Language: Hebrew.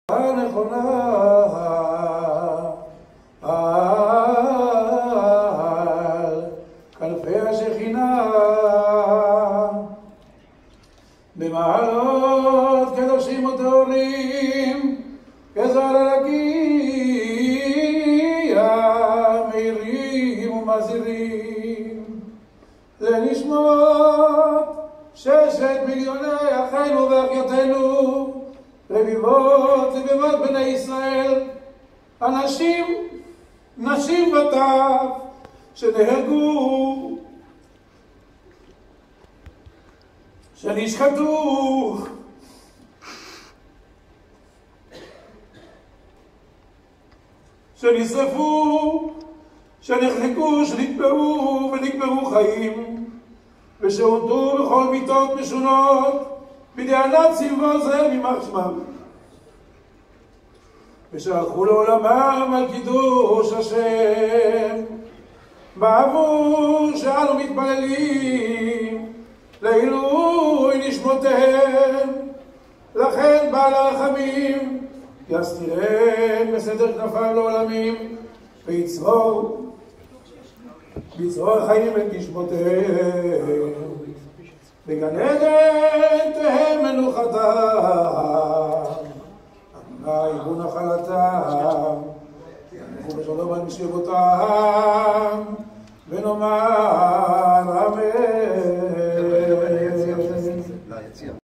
הנכונה על כנפי השכינה במעלות קדושים וטהורים כזוהר הרקיע מאירים ומזהירים לנשמות ששת מיליוני אחינו ואחיותינו רביבות ובבות בני ישראל, אנשים, נשים וטף שנהרגו, שנשחטו, שנשרפו, שנחנקו, שנקברו ונקברו חיים ושהותו בכל מיתות משונות בידי הנאצים ועוזריהם יימח שמם, ושהלכו לעולמם על קידוש השם, בעבור שאנו מתפללים לעילוי נשמותיהם. לכן בעל הרחמים יסתירם בסדר כנפיו לעולמים ויצרור חיים את נשמותיהם בגן עדן תהא מנוחתם, יבוא נחלתם, ילכו בשלום על משכבותם, ונאמר אמן.